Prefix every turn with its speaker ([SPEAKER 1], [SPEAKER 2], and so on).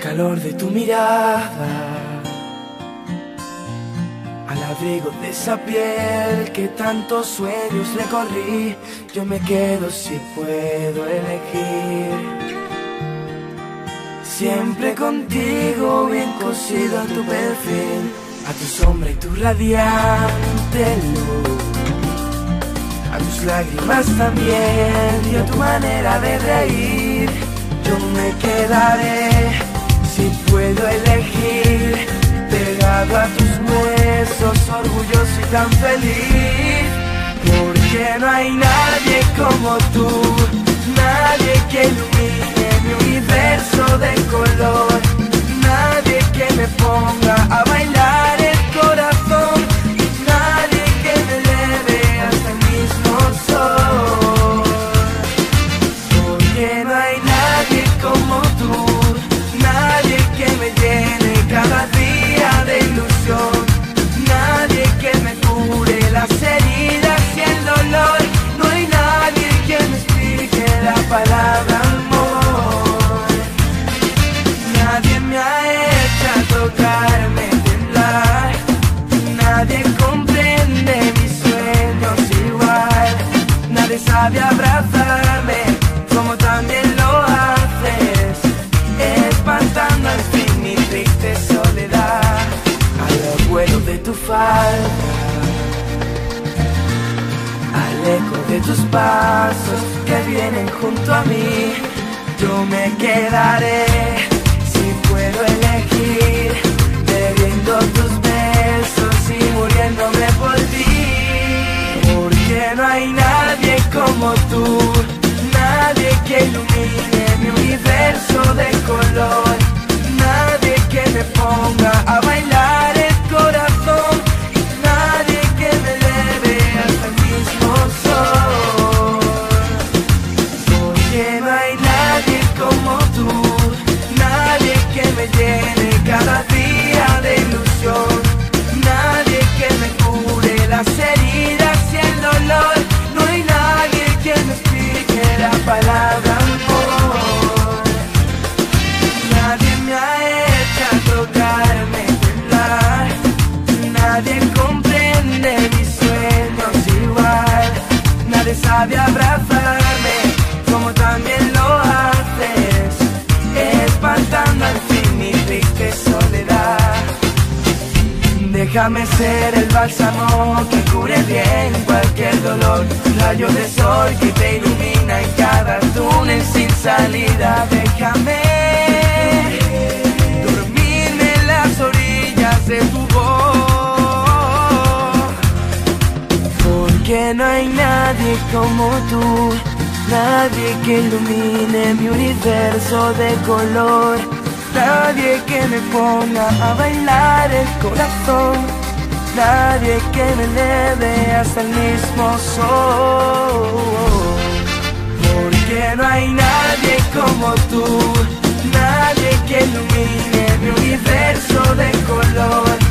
[SPEAKER 1] calor de tu mirada, al abrigo de esa piel que tantos sueños recorrí, yo me quedo si puedo elegir. Siempre contigo, bien cosido a tu perfil, a tu sombra y tu radiante luz, a tus lágrimas también y a tu manera de reír. Yo me quedaré si puedo elegir, pegado a tus huesos, orgulloso y tan feliz. Porque no hay nadie como tú, nadie que ilumine mi universo de color, nadie que me ponga a bailar el corazón, nadie que me eleve hasta el mismo sol. Porque no hay nadie como tú, nadie que me llene cada día de ilusión, nadie que me cure las heridas y el dolor. No hay nadie que me explique la palabra amor. Nadie me ha hecho tocarme, temblar, nadie comprende mis sueños igual, nadie sabe abrazarme como también lo haces, espantando al fin mi triste soledad, al vuelo de tu falda, al eco de tus pasos que vienen junto a mí. Yo me quedaré si puedo elegir, bebiendo tus besos y muriéndome por ti. Porque no hay nadie como tú, nadie que ilumine mi universo de color, nadie que me ponga a bailar el corazón, nadie que me eleve hasta el mismo sol. Porque no hay nadie como tú, nadie que me llene cada día de ilusión, nadie que me cure las heridas y el dolor. No hay nadie que me explique la palabra amor. Nadie me ha hecho tocarme, temblar, nadie comprende mis sueños igual, nadie sabe abrazarme como también lo haces, espantando al fin mi triste soledad. Déjame ser el bálsamo que cure bien cualquier dolor, rayo de sol que te ilumina en cada túnel sin salida. Déjame dormirme en las orillas de tu voz. Porque no hay nadie como tú, nadie que ilumine mi universo de color, nadie que me ponga a bailar el corazón, nadie que me eleve hasta el mismo sol. Porque no hay nadie como tú, nadie que ilumine mi universo de color,